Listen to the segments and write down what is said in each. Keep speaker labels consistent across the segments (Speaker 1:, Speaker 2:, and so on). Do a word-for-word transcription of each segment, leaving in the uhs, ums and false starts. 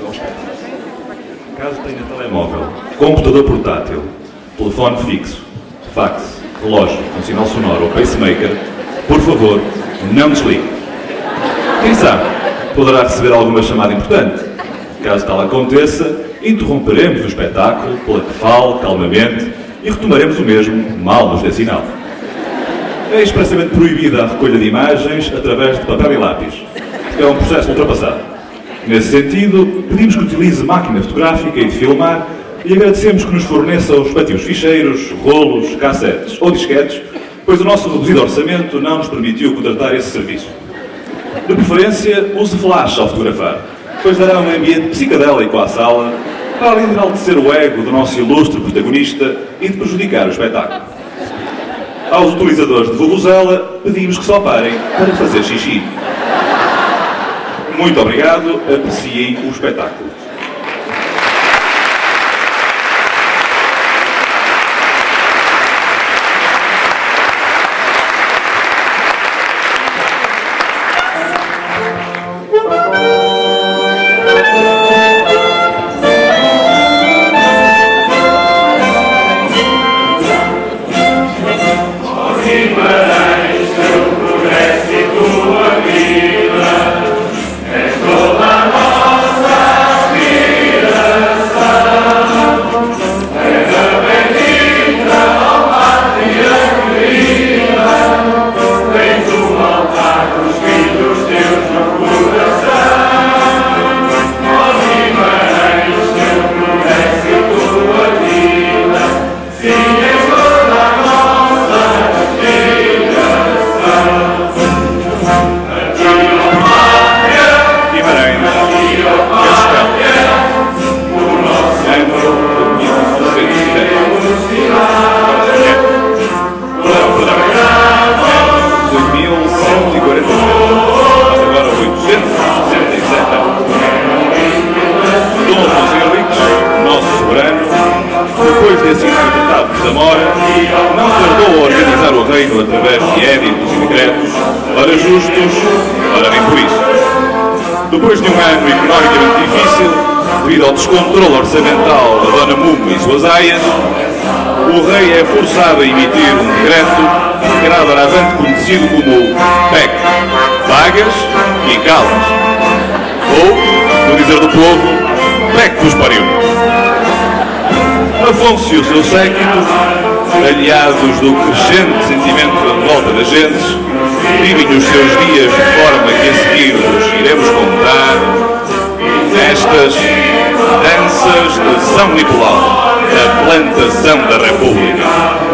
Speaker 1: ao espetáculo. Caso tenha telemóvel, computador portátil, telefone fixo, fax, relógio com sinal sonoro ou pacemaker, por favor, não desligue. Quem sabe, poderá receber alguma chamada importante. Caso tal aconteça, interromperemos o espetáculo pela que fale calmamente e retomaremos o mesmo mal nos dê sinal. É expressamente proibida a recolha de imagens através de papel e lápis. É um processo ultrapassado. Nesse sentido, pedimos que utilize máquina fotográfica e de filmar e agradecemos que nos forneça os respectivos ficheiros, rolos, cassetes ou disquetes, pois o nosso reduzido orçamento não nos permitiu contratar esse serviço. De preferência, use flash ao fotografar, pois dará um ambiente psicadélico à sala, para além de enaltecer o ego do nosso ilustre protagonista e de prejudicar o espetáculo. Aos utilizadores de vuvuzela, pedimos que só parem para fazer xixi. Muito obrigado, apreciem o espetáculo. Depois de um ano economicamente difícil, devido ao descontrole orçamental da Dona Mumo e suas aias, o rei é forçado a emitir um decreto que era doravante conhecido como P E C, Pagas e Calas, ou, no dizer do povo, P E C vos pariu. Afonso e o seu séquito, aliados do crescente sentimento de revolta das gentes, vivem os seus dias de forma que a seguir vos iremos contar nestas danças de São Nicolau, a plantação da República.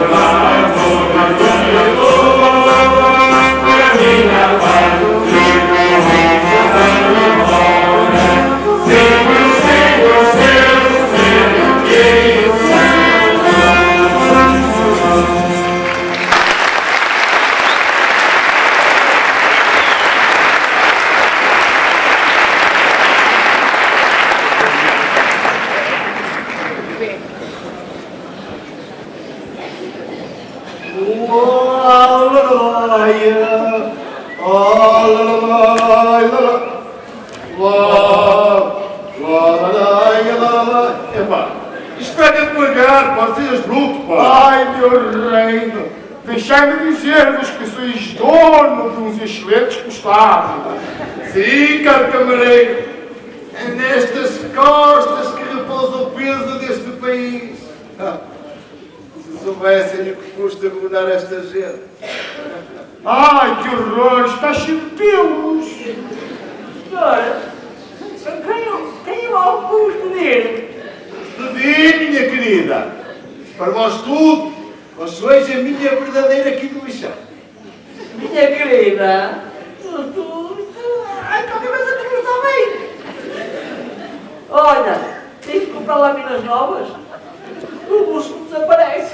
Speaker 2: Isto é de pagar, pá, sejas bruto, pá. Ai, meu reino, deixai-me dizer-vos que sois dono de uns excelentes costados. Sim, caro camareiro, é nestas costas que repousa o peso deste país. Ah, se soubessem o que custa governar esta gente. Ai, que horror, está cheio de pelos.
Speaker 3: Senhora, quem, quem eu alguns pedir?
Speaker 2: Pedir, minha querida, para vós tudo, vós sois a minha verdadeira quinduixa.
Speaker 3: Minha querida, tu, tu, tu, ai, qualquer coisa que não está bem. Olha, tive que comprar lâminas novas, o busto desaparece.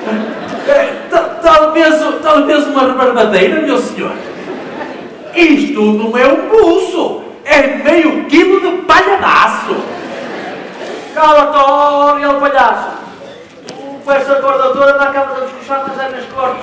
Speaker 3: Talvez, talvez uma rebarbadeira, meu senhor. Isto não é um buço, é meio quilo de palha de aço. Cala-te, Oriel Palhaço. Com esta corda toda anda a cabo de descoxar nas minhas cordas.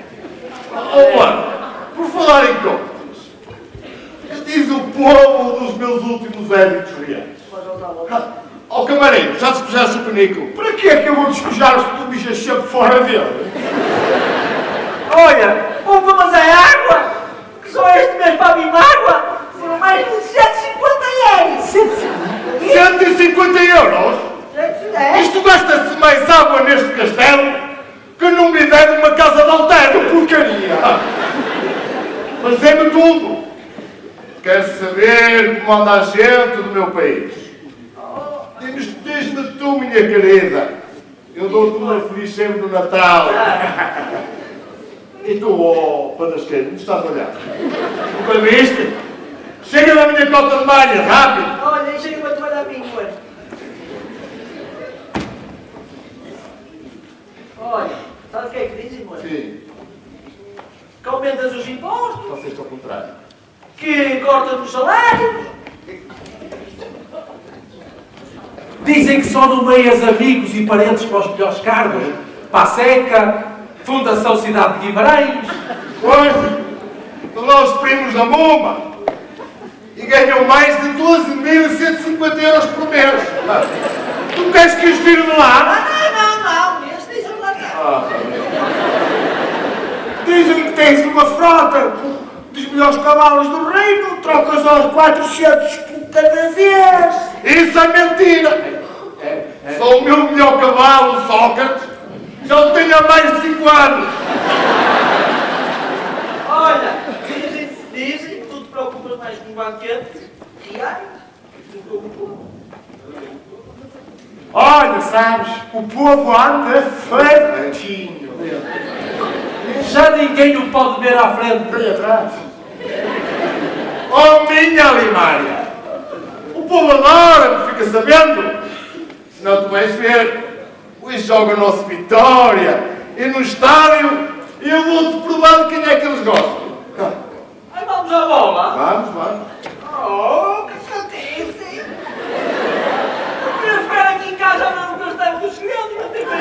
Speaker 2: Olá, por falar em cordas, que diz o povo dos meus últimos hábitos reais? Ó, camareiro, já despejaste o penico? Para que é que eu vou despejar se tu mijas sempre fora dele?
Speaker 3: Olha, opa, mas é água! Que só este mês para vir água foram mais de cento e cinquenta euros!
Speaker 2: cento e cinquenta euros? Isto gasta-se mais água neste castelo que não me der uma casa de alter, porcaria! Mas dê-me tudo! Quero saber como anda a gente do meu país. Diz-me tu, minha querida. Eu dou-te uma feliz sempre no Natal. E tu, oh, Panasqueiro, me estás a olhar? Nunca viste? Chega na minha cota de malha, rápido!
Speaker 3: Olha, chega-me a toalha a mim, ué. Olha, sabe o que é que dizem, ué?
Speaker 2: Sim.
Speaker 3: Que aumentas os impostos.
Speaker 2: Vocês ao contrário.
Speaker 3: Que cortas os salários. Dizem que só nomeias amigos e parentes para os melhores cargos. Passeca, Fundação Cidade de Guimarães.
Speaker 2: Pois, são lá os primos da Muma. E ganham mais de doze mil e cento e cinquenta euros por mês. Tu queres que os tire de lá?
Speaker 3: Não, não, não. Este dizem lá
Speaker 2: Ah, dizem que tens uma frota dos melhores cavalos do reino, trocas aos quatrocentos por cada vez. Isso é mentira! É, é. Só o meu melhor cavalo, Sócrates, já o tenho há mais de cinco anos.
Speaker 3: Olha, dizem, dizem que tu te preocupas mais com o banquete reais do que com o povo.
Speaker 2: Olha, sabes, o povo anda fartinho.
Speaker 3: Já ninguém o pode ver à frente.
Speaker 2: Vem atrás. Oh, minha Alimária! O povo adora-me, fica sabendo? Senão tu vais ver. Hoje joga o nosso Vitória e no estádio e eu vou-te provar de quem é que eles gostam.
Speaker 3: Aí vamos à bola.
Speaker 2: Vamos, vamos.
Speaker 3: Oh, que chatice! Eu queria ficar aqui em casa a ver o castelo dos segredos, não tem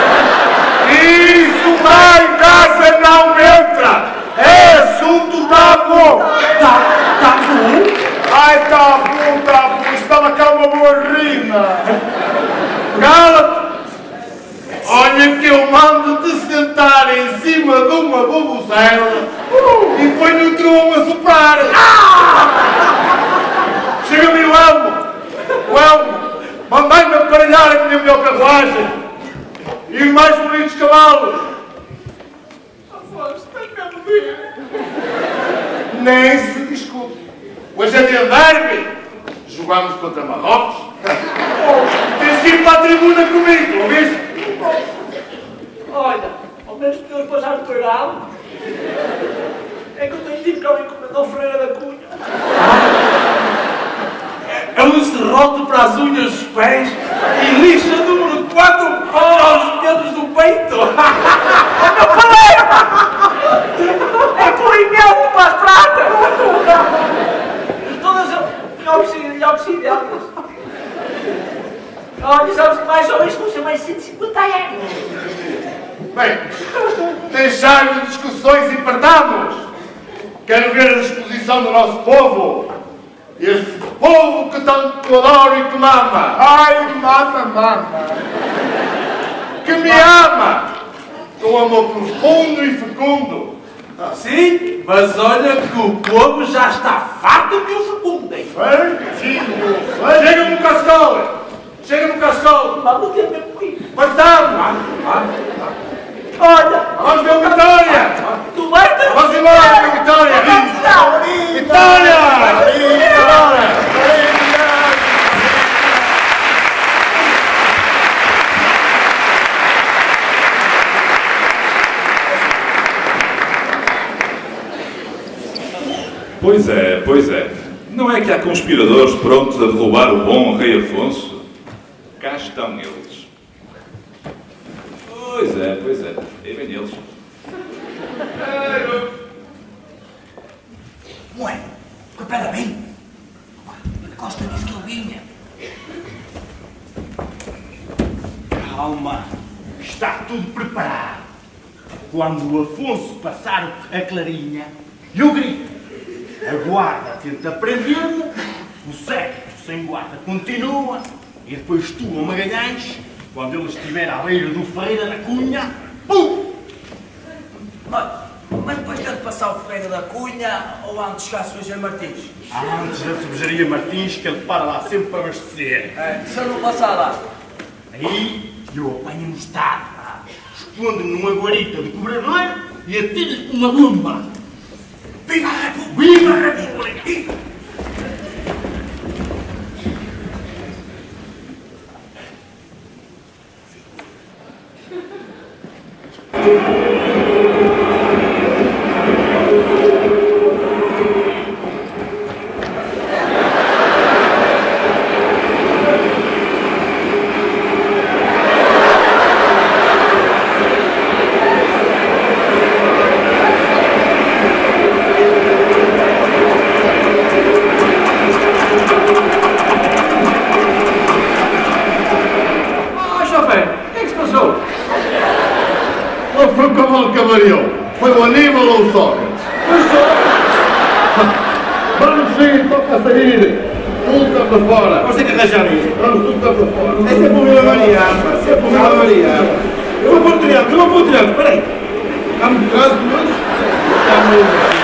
Speaker 2: Isso lá em casa não entra! É assunto tabu!
Speaker 3: Tá, tá bom?
Speaker 2: Ai, tá bom, tá bom! Estava cá uma boa rima! Cala-te! Olha que eu mando-te sentar em cima de uma bubuzela uh, e ponho o trom a soprar! Ah! Chega-me o elmo! O elmo! Mandai-me aparelhar a minha melhor carruagem! E os mais bonitos cavalos!
Speaker 3: Afonso, tens mesmo de ir.
Speaker 2: Nem se discute. Hoje é dia de derby. Jogamos contra Marrocos. Tens que ir para a tribuna comigo, ouviste?
Speaker 3: Olha, ao menos podemos passar o teu grau. É que eu tenho dito que alguém encomendou Freira da Cunha. É um serrote para as unhas dos pés e lixa número quatro para os dedos do peito. É meu paleiro! É polimento para as pratas! Todas inoxidáveis. Olha, sabes que mais ou menos custa mais cento e cinquenta euros.
Speaker 2: Bem, deixar-lhe discussões e partamos. Quero ver a disposição do nosso povo. Esse povo que tanto adoro e que mama. Ai, mama, mama. Que me ama. Com amor profundo e fecundo.
Speaker 3: Sim, mas olha que o povo já está farto que o fecundem.
Speaker 2: Filho, chega-me o cascal. Chega-me o cascal.
Speaker 3: Vamos ter mesmo comigo.
Speaker 2: Partamos.
Speaker 3: Olha,
Speaker 2: vamos ver o Vitória.
Speaker 3: Tu vais ter...
Speaker 2: Vamos embora, meu Vitória. Vitória. Vitória.
Speaker 1: Pois é, pois é. Não é que há conspiradores prontos a derrubar o bom rei Afonso? Cá estão eles. Pois é, pois é. Aí vem eles.
Speaker 4: Ué, espera bem. A Costa disse que ele vinha.
Speaker 5: Calma, está tudo preparado. Quando o Afonso passar a clarinha, eu grito. A guarda tenta prender-me, o século sem guarda continua, e depois tu, o Magalhães, quando ele estiver à beira do Ferreira da Cunha, pum!
Speaker 4: Mas, mas depois tem de passar o Ferreira da Cunha ou antes chegar a Cervejaria Martins?
Speaker 5: Antes da Cervejaria Martins, que ele para lá sempre para abastecer.
Speaker 4: É, se eu não passar lá.
Speaker 5: Aí eu apanho no estado, escondo-me numa guarita de cobrador e atiro-lhe uma bomba.
Speaker 4: Viva a República!
Speaker 5: Viva a República!
Speaker 2: Foi o Aníbal ou o Sócrates? Foi Sócrates! Vamos sim, toca a sair! Tudo está para fora!
Speaker 5: Vamos ter que arranjar isso!
Speaker 2: Vamos, tudo está para fora!
Speaker 5: É sempre o meu variar, pá! Sempre o meu variar! Eu vou pôr o triângulo, eu vou pôr o triângulo, peraí!
Speaker 2: Está muito trânsito, mas... Está muito...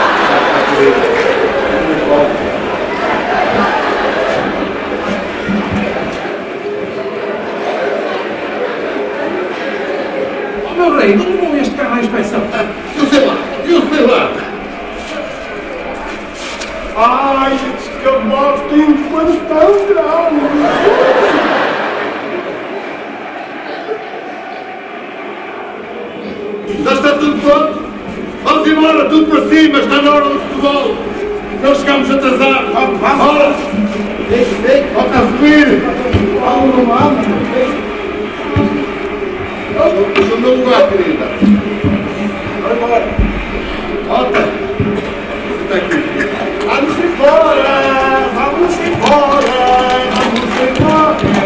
Speaker 3: Meu rei, não levou este carro à inspeção?
Speaker 2: Eu sei lá, eu sei lá. Ai, estes cavalos têm uns panos tão grandes. Já está tudo pronto? Vamos embora, tudo para cima, está na hora do futebol. Nós chegamos atrasados. Vamos, vamos. Bora. Volta a subir. Vamos, não vamos. Puxa o meu lugar, querida. Vai embora. Volta. Você está aqui. Vamos embora. Vamos embora. Vamos embora.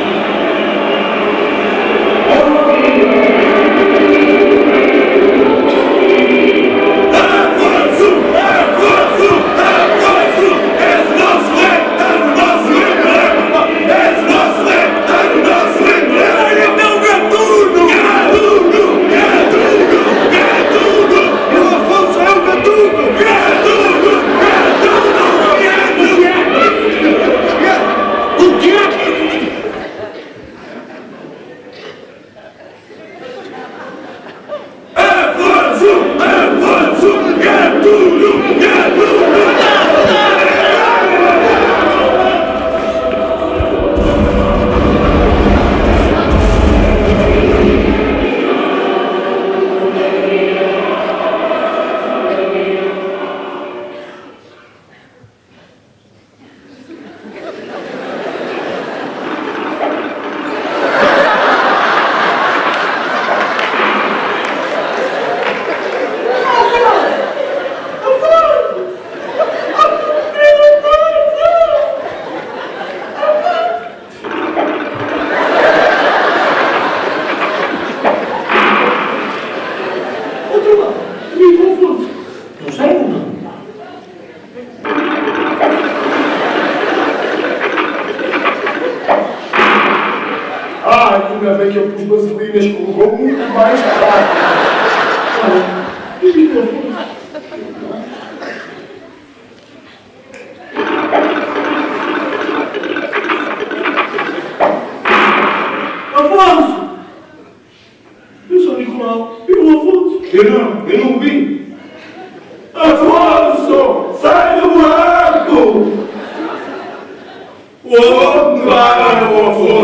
Speaker 2: Ainda bem que eu pus vaselinas que levou muito mais rápido. Olha, que vida foi? Afonso! Eu sou Nicolau. E o Afonso? Eu não, eu não o vi. Afonso! Sai do buraco! Onde vai o Afonso?